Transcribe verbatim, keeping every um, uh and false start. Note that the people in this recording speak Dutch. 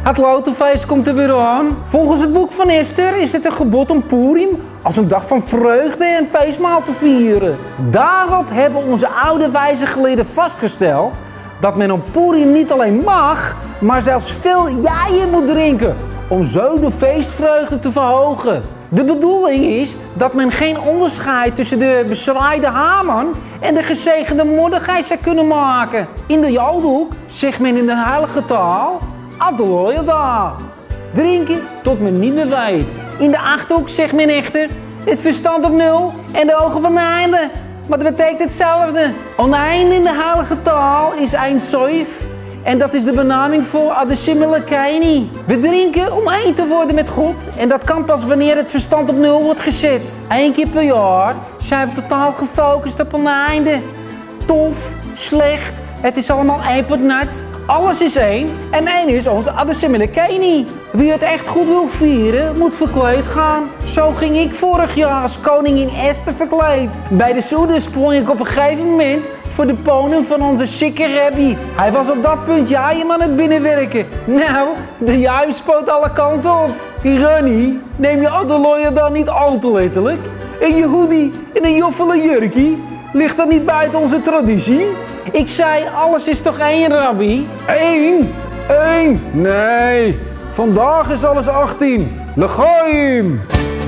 Het Lotenfeest komt er weer aan. Volgens het boek van Esther is het een gebod om Purim als een dag van vreugde en feestmaal te vieren. Daarop hebben onze oude wijze geleerden vastgesteld dat men op Purim niet alleen mag, maar zelfs veel jaien moet drinken om zo de feestvreugde te verhogen. De bedoeling is dat men geen onderscheid tussen de beschraaide Haman en de gezegende Mordechai zou kunnen maken. In de Jodenhoek zegt men in de heilige taal Adoloyada. Drinken tot men niet meer weet. In de Achterhoek zegt men echter het verstand op nul en de ogen op een einde. Maar dat betekent hetzelfde. Oneinde in de heilige taal is een soif. En dat is de benaming voor Adeshimmelekeni. We drinken om één te worden met God. En dat kan pas wanneer het verstand op nul wordt gezet. Eén keer per jaar zijn we totaal gefocust op een einde. Tof, slecht, het is allemaal één pot nat. Alles is één en één is onze Adeshimmelekeni. Wie het echt goed wil vieren, moet verkleed gaan. Zo ging ik vorig jaar als koningin Esther verkleed. Bij de Soede sprong ik op een gegeven moment voor de ponen van onze chique rabbi. Hij was op dat punt jaaien aan het binnenwerken. Nou, de jaai spoot alle kanten op. Ronnie, neem je Adoloya dan niet al te letterlijk? En je hoodie en een joffele jurkie? Ligt dat niet buiten onze traditie? Ik zei, alles is toch één, rabbi? Eén? Eén? Nee, vandaag is alles achttien. Lechaim!